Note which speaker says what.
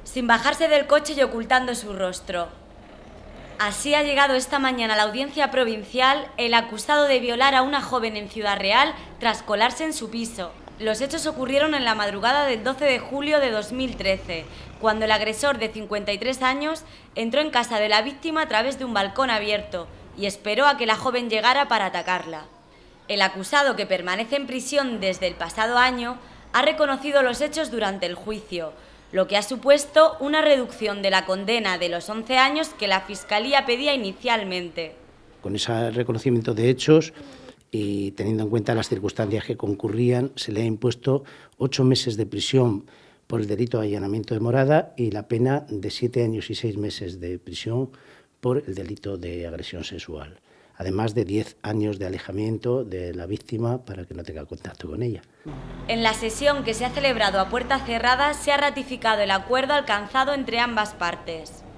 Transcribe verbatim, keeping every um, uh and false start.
Speaker 1: sin bajarse del coche y ocultando su rostro. Así ha llegado esta mañana a la audiencia provincial el acusado de violar a una joven en Ciudad Real tras colarse en su piso. Los hechos ocurrieron en la madrugada del doce de julio de dos mil trece, cuando el agresor de cincuenta y tres años entró en casa de la víctima a través de un balcón abierto y esperó a que la joven llegara para atacarla. El acusado, que permanece en prisión desde el pasado año, ha reconocido los hechos durante el juicio, lo que ha supuesto una reducción de la condena de los once años que la Fiscalía pedía inicialmente.
Speaker 2: Con ese reconocimiento de hechos y teniendo en cuenta las circunstancias que concurrían, se le ha impuesto ocho meses de prisión por el delito de allanamiento de morada y la pena de siete años y seis meses de prisión por el delito de agresión sexual, además de diez años de alejamiento de la víctima para que no tenga contacto con ella.
Speaker 1: En la sesión que se ha celebrado a puerta cerrada se ha ratificado el acuerdo alcanzado entre ambas partes.